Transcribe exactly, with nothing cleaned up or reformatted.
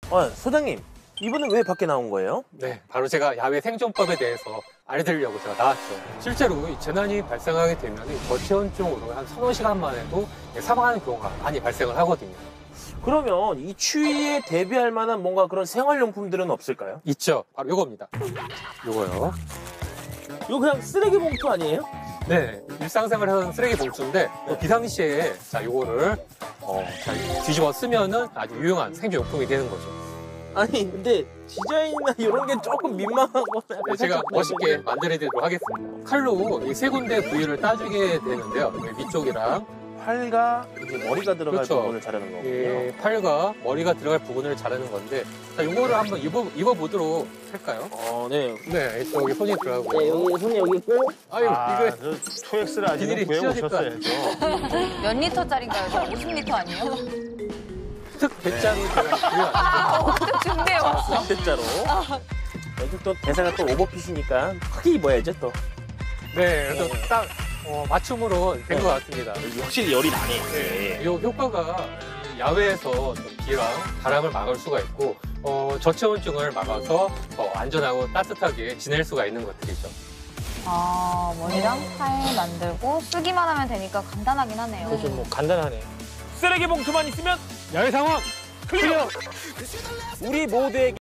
아, 소장님, 이분은 왜 밖에 나온 거예요? 네, 바로 제가 야외 생존법에 대해서 알려드리려고 제가 나왔죠. 실제로 이 재난이 발생하게 되면 저체온증으로 한 서너 시간 만에도 사망하는 경우가 많이 발생을 하거든요. 그러면 이 추위에 대비할 만한 뭔가 그런 생활용품들은 없을까요? 있죠. 바로 요겁니다. 요거요. 이거 그냥 쓰레기 봉투 아니에요? 네, 일상생활 하는 쓰레기 봉투인데 또 비상시에 자 요거를 어, 잘 뒤집어 쓰면은 아주 유용한 생존용품이 되는 거죠. 아니, 근데 디자인이나 이런 게 조금 민망하고. 네, 제가 멋있게 만들어드리도록 하겠습니다. 칼로 이 세 군데 부위를 따주게 되는데요. 위쪽이랑 팔과 이제 머리가 들어갈 그렇죠. 부분을 자르는 거군요. 이 팔과 머리가 들어갈 부분을 자르는 건데 자, 요거를 한번 입어, 입어보도록 할까요? 어, 네. 네, 이쪽에 손이 들어가고 네, 여기 손이 여기 있고. 아유, 아, 이거 저 투엑스를 아직 비닐이 구해 찢어질 것 오셨어야죠. 몇 리터짜리인가요? 저 오십 리터 아니에요? 특 대자로 제가 구해왔는데 또 준비해 왔어. 대자로. 여기 또 대사가 또 오버핏이니까 크게 입어야죠, 또. 네, 그래서 딱 어, 맞춤으로 된 것 같습니다. 확실히 열이 나네. 네, 이 효과가 야외에서 좀 비랑 바람을 막을 수가 있고 어, 저체온증을 막아서 더 안전하고 따뜻하게 지낼 수가 있는 것들이죠. 아, 머리랑 팔 만들고 쓰기만 하면 되니까 간단하긴 하네요. 그래서 뭐 간단하네. 쓰레기 봉투만 있으면 야외 상황 클리어! 우리 모두에게